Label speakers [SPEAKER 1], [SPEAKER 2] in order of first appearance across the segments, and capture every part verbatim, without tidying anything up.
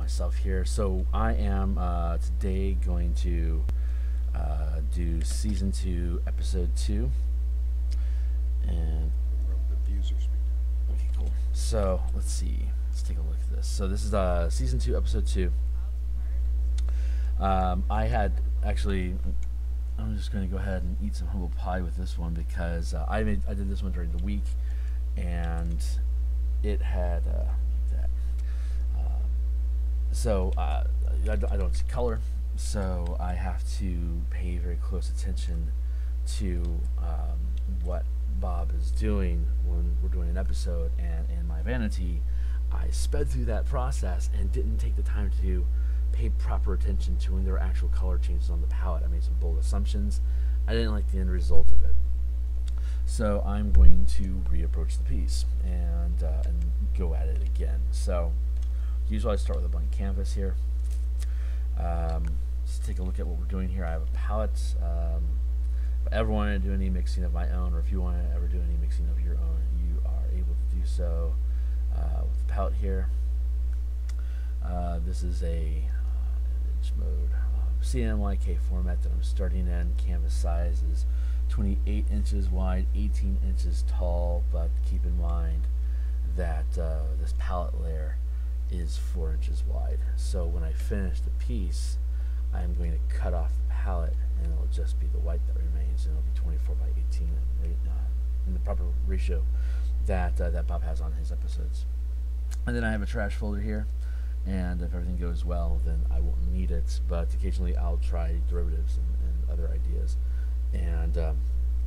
[SPEAKER 1] myself here. So I am uh, today going to uh, do season two, episode two, and
[SPEAKER 2] The views are speaking.
[SPEAKER 1] okay, cool. So let's see. Let's take a look at this. So this is uh, season two, episode two. Um, I had actually. I'm just going to go ahead and eat some humble pie with this one because uh, I made I did this one during the week, and it had uh, that. Um, so uh, I, don't, I don't see color, so I have to pay very close attention to um, what Bob is doing when we're doing an episode. And in my vanity, I sped through that process and didn't take the time to pay proper attention to when there were actual color changes on the palette. I made some bold assumptions. I didn't like the end result of it. So I'm going to reapproach the piece and uh, and go at it again. So usually I start with a blank canvas here. Um, let's take a look at what we're doing here. I have a palette. Um, if I ever want to do any mixing of my own, or if you want to ever do any mixing of your own, you are able to do so uh, with the palette here. Uh, this is a mode um, C M Y K format that I'm starting in. Canvas size is twenty-eight inches wide, eighteen inches tall, but keep in mind that uh, this palette layer is four inches wide. So when I finish the piece, I'm going to cut off the palette, and it'll just be the white that remains, and it'll be twenty-four by eighteen in, uh, in the proper ratio that uh, that Bob has on his episodes. And then I have a trash folder here. And if everything goes well, then I won't need it. But occasionally I'll try derivatives and, and other ideas. And um,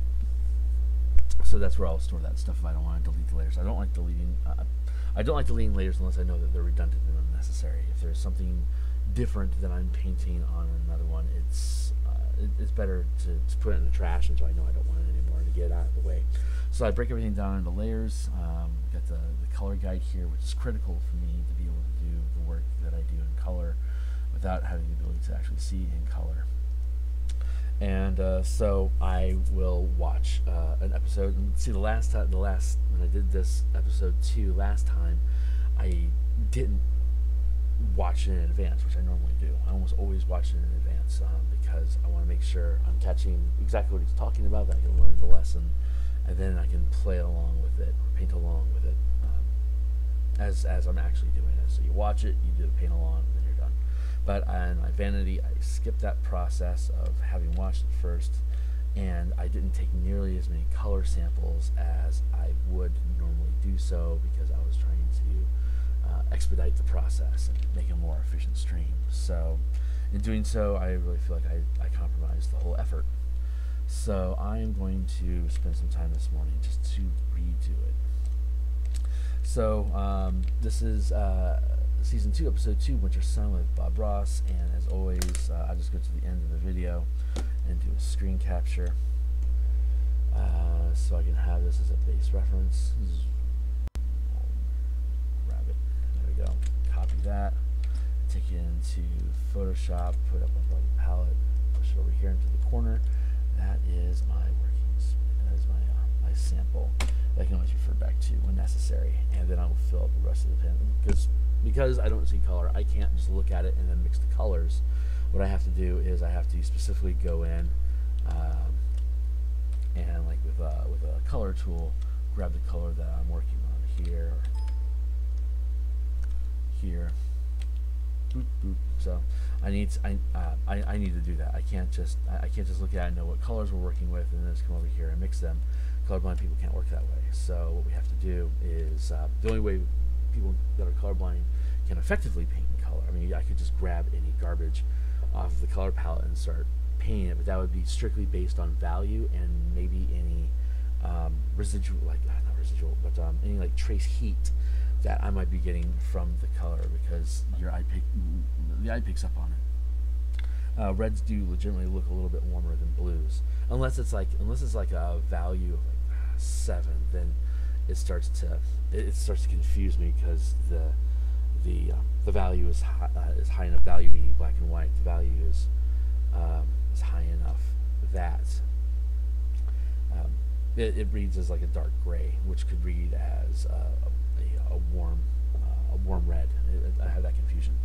[SPEAKER 1] so that's where I'll store that stuff if I don't want to delete the layers. I don't like deleting. Uh, I don't like deleting layers unless I know that they're redundant and unnecessary. If there's something different that I'm painting on another one, it's uh, it, it's better to, to put it in the trash until I know I don't want it anymore, to get it out of the way. So I break everything down into layers. Um, got the, the color guide here, which is critical for me to be able to do the work that I do in color without having the ability to actually see in color. And uh, so I will watch uh, an episode. And see, the last time, the last when I did this episode two last time, I didn't watch it in advance, which I normally do. I almost always watch it in advance um, because I want to make sure I'm catching exactly what he's talking about, that I can learn the lesson, and then I can play along with it or paint along with it um, as as I'm actually doing it. So you watch it, you do the paint along, and then you're done. But in my vanity, I skipped that process of having watched it first, and I didn't take nearly as many color samples as I would normally do so because I was trying to uh, expedite the process and make a more efficient stream. So in doing so, I really feel like I, I compromised the whole effort. So I am going to spend some time this morning just to redo it. So um, this is uh, season two, episode two, Winter Sun with Bob Ross. And as always, uh, I just go to the end of the video and do a screen capture uh, so I can have this as a base reference. Grab it. There we go. Copy that. Take it into Photoshop. Put it up above the palette. Push it over here into the corner. That is my workings. That is my uh, my sample that I can always refer back to when necessary, and then I will fill up the rest of the pen. Because because I don't see color, I can't just look at it and then mix the colors. What I have to do is I have to specifically go in um, and, like with uh, with a color tool, grab the color that I'm working on here, here. Boop, boop. So I need to, I, uh, I I need to do that. I can't just I, I can't just look at it and know what colors we're working with and then just come over here and mix them. Colorblind people can't work that way. So what we have to do is uh, the only way people that are colorblind can effectively paint in color. I mean, I could just grab any garbage off of the color palette and start painting it, but that would be strictly based on value and maybe any um, residual, like uh, not residual, but um, any like trace heat that I might be getting from the color because your eye pick, the eye picks up on it. Uh, reds do legitimately look a little bit warmer than blues, unless it's like unless it's like a value of like seven, then it starts to it, it starts to confuse me because the the um, the value is high, uh, is high enough value, meaning black and white. The value is um, is high enough that um, it, it reads as like a dark gray, which could read as uh, a, a, a warm uh, a warm red. It, it, I have that confusion.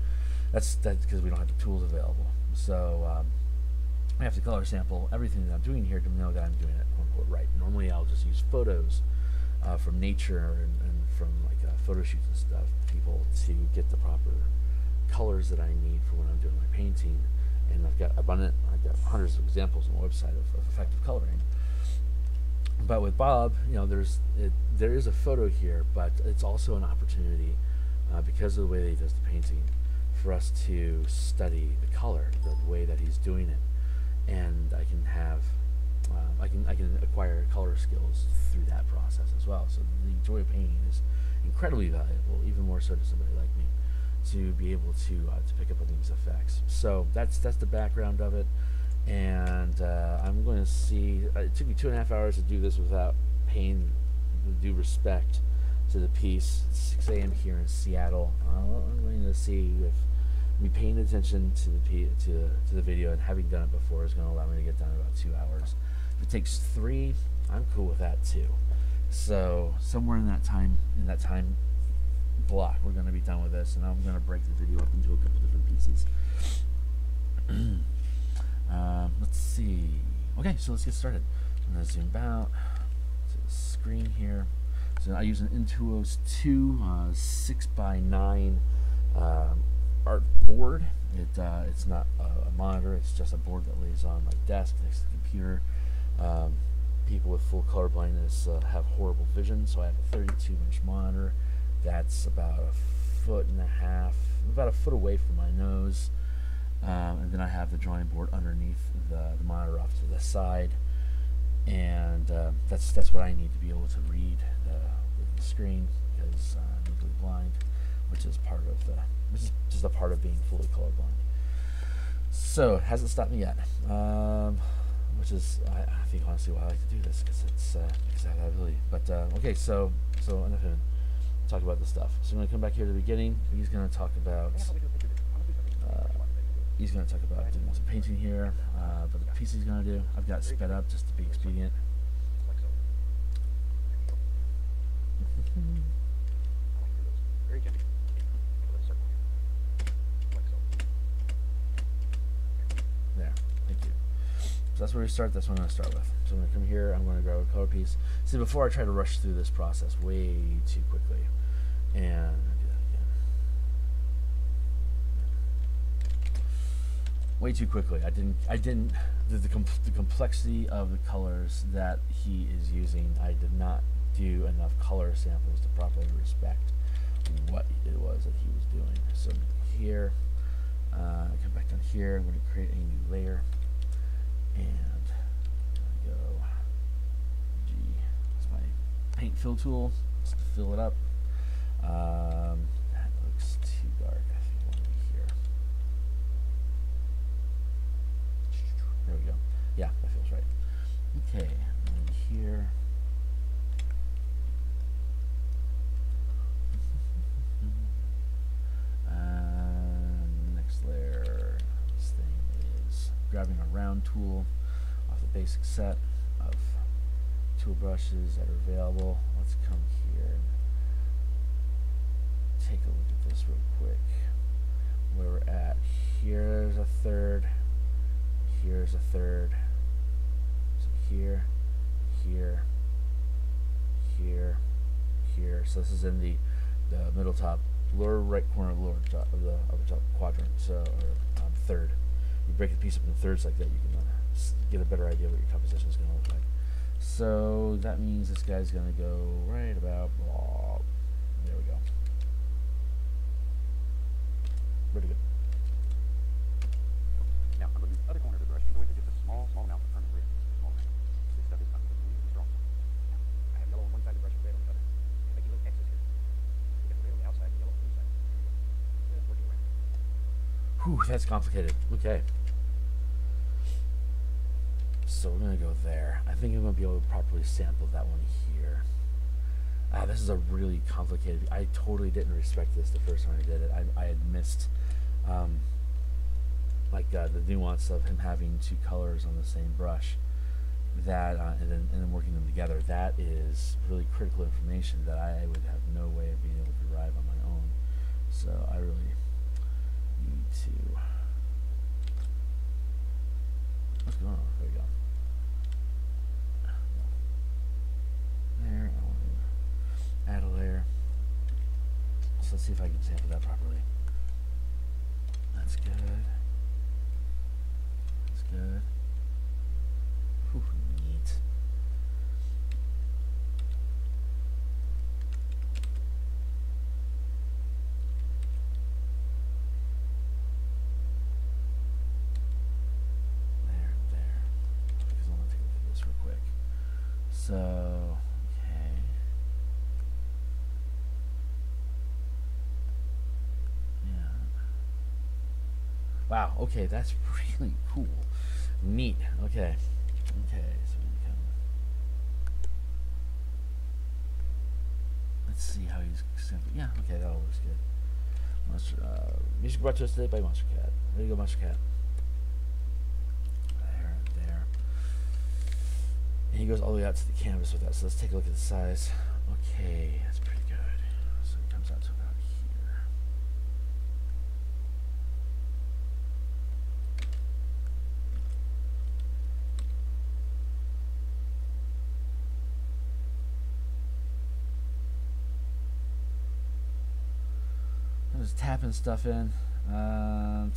[SPEAKER 1] that's that's because we don't have the tools available. So um, I have to color sample everything that I'm doing here to know that I'm doing it quote unquote right. Normally I'll just use photos uh, from nature and, and from like uh, photo shoots and stuff, people to get the proper colors that I need for when I'm doing my painting. And I've got abundant, I've got hundreds of examples on the website of, of effective coloring. But with Bob, you know, there's it, there is a photo here, but it's also an opportunity uh, because of the way that he does the painting, for us to study the color, the way that he's doing it, and I can have, uh, I can I can acquire color skills through that process as well. So the joy of painting is incredibly valuable, even more so to somebody like me, to be able to uh, to pick up on these effects. So that's that's the background of it, and uh, I'm going to see. Uh, it took me two and a half hours to do this without paying due respect to the piece. It's six A M here in Seattle. Uh, I'm going to see if me paying attention to the p to to the video and having done it before is going to allow me to get done in about two hours. If it takes three, I'm cool with that too. So somewhere in that time in that time block, we're going to be done with this, and I'm going to break the video up into a couple different pieces. um, let's see. Okay, so let's get started. I'm going to zoom out to the screen here. So I use an Intuos two uh, six by nine um, art board. It uh, it's not a, a monitor. It's just a board that lays on my desk next to the computer. Um, people with full color blindness uh, have horrible vision, so I have a thirty-two inch monitor. That's about a foot and a half, about a foot away from my nose. Um, and then I have the drawing board underneath the, the monitor off to the side. And uh, that's that's what I need to be able to read the, the screen, because uh, I'm legally blind, which is part of the, which is just a part of being fully colorblind. So it hasn't stopped me yet, um, which is I, I think honestly why I like to do this, because it's uh, because I have that ability. But uh, okay, so so enough of talk about this stuff. So I'm going to come back here to the beginning. He's going to talk about uh, he's going to talk about doing some painting here, uh, but the piece he's going to do, I've got sped up just to be expedient. There, thank you. So that's where we start. That's what I'm going to start with. So I'm going to come here. I'm going to grab a color piece. See, before I try to rush through this process way too quickly, and do that again. Way too quickly. I didn't. I didn't. The the, comp the complexity of the colors that he is using. I did not do enough color samples to properly respect what it was that he was doing. So here, uh, come back down here. I'm going to create a new layer, and I'm going to go. G. That's my paint fill tool. Just to fill it up. Um, that looks too dark. I think I want to be here. There we go. Yeah, that feels right. Okay, and then here. Uh, next layer. This thing is grabbing a round tool off the basic set of tool brushes that are available. Let's come here and take a look at this real quick. Where we're at. Here's a third. Here's a third. So here, here, here, here. So this is in the the middle top, lower right corner of the lower top of the upper top quadrant. So or um, third. You break the piece up into thirds like that, you can uh, s get a better idea what your composition is going to look like. So that means this guy's going to go right about. Blah, there we go. Pretty good.
[SPEAKER 2] Now, I'm going to use the other corner of the brush and go in to just a small, small amount of permanent red. Small amount. This stuff is unbelievably strong. Now, I have yellow on one side of the brush and red on the other. I'm making little X's here. We got the red on the outside and yellow on the inside. Just working around.
[SPEAKER 1] Whew, that's complicated. Okay. So we're going to go there. I think I'm going to be able to properly sample that one here. Ah, this is a really complicated. I totally didn't respect this the first time I did it. I, I had missed um, like uh, the nuance of him having two colors on the same brush. That uh, and then and then working them together. That is really critical information that I would have no way of being able to derive on my own. So I really need to. What's going on? There we go. There. I want to add a layer. So let's see if I can sample that properly. That's good. That's good. Whew, neat. There, there. Because I want to take a look at this real quick. So, okay. Yeah. Wow, okay, that's really cool. Neat. Okay. Okay, so we can let's see how he's simple. Yeah, okay, that all looks good. Monster uh music brought to us today by Monster Cat. There you go, Monster Cat. There, there. And he goes all the way out to the canvas with that. So let's take a look at the size. Okay, that's pretty good. So it comes out to about here. I'm just tapping stuff in. Um,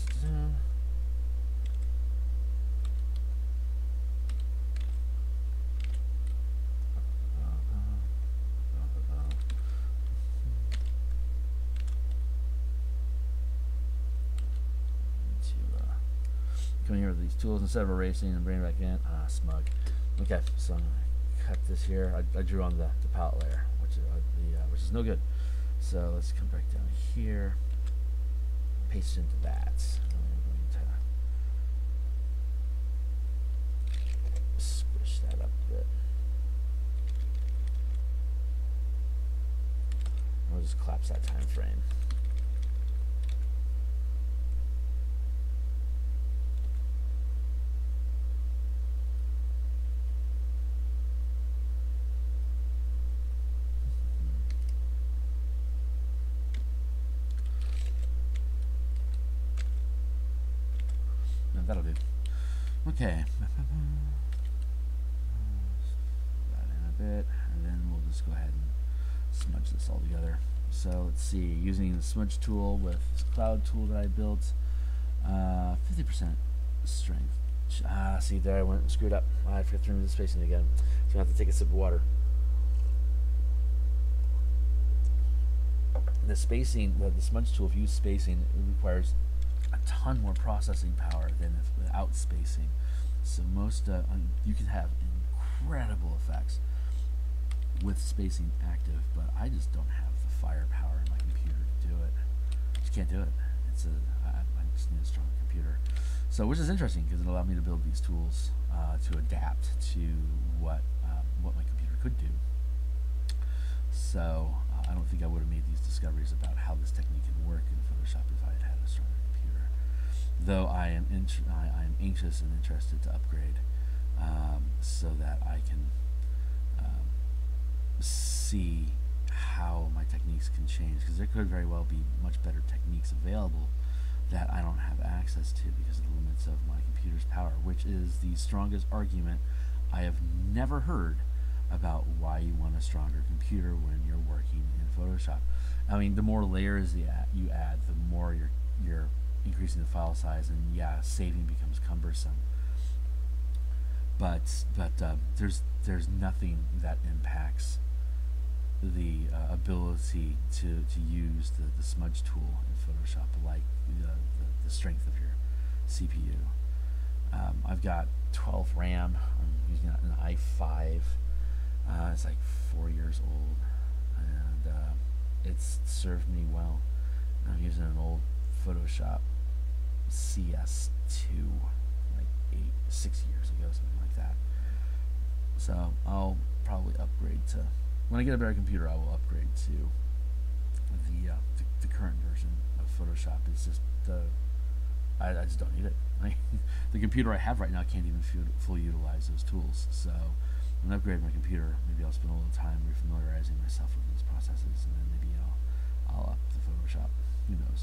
[SPEAKER 1] come here with these tools instead of erasing and bring it back in. Ah, smug. Okay, so I'm gonna cut this here. I, I drew on the, the palette layer, which is uh, the uh, which is no good. So let's come back down here, paste it into that. And I'm going to squish that up a bit. And we'll just collapse that time frame. That'll do. Okay. That in a bit, and then we'll just go ahead and smudge this all together. So let's see, using the smudge tool with this cloud tool that I built, uh, fifty percent strength. Ah, see there, I went and screwed up. I forgot to remove the spacing again. So I have to take a sip of water. The spacing, well, the smudge tool, if you use spacing, it requires a ton more processing power than if without spacing. So most uh, um, you can have incredible effects with spacing active, but I just don't have the firepower in my computer to do it. Just can't do it. It's a I, I just need a strong computer. So which is interesting because it allowed me to build these tools uh, to adapt to what um, what my computer could do. So uh, I don't think I would have made these discoveries about how this technique can work in Photoshop if I had had a stronger computer. Though I am int I, I am anxious and interested to upgrade um, so that I can um, see how my techniques can change, because there could very well be much better techniques available that I don't have access to because of the limits of my computer's power, which is the strongest argument I have never heard about why you want a stronger computer when you're working in Photoshop. I mean, the more layers you add, you add the more you're you're increasing the file size, and yeah, saving becomes cumbersome. But but uh, there's there's nothing that impacts the uh, ability to to use the the smudge tool in Photoshop like the the, the strength of your C P U. Um, I've got twelve RAM. I'm using an i five. Uh, it's like four years old, and uh, it's served me well. I'm using an old Photoshop C S two, like eight, six years ago, something like that. So I'll probably upgrade to, when I get a better computer, I will upgrade to the uh, the, the current version of Photoshop. It's just the I, I just don't need it. Like, the computer I have right now can't even fully utilize those tools. So when I upgrade my computer, maybe I'll spend a little time refamiliarizing myself with those processes, and then maybe I'll I'll up the Photoshop. Who knows?